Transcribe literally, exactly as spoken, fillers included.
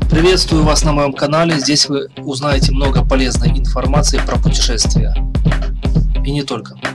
Приветствую вас на моем канале. Здесь вы узнаете много полезной информации про путешествия. И не только.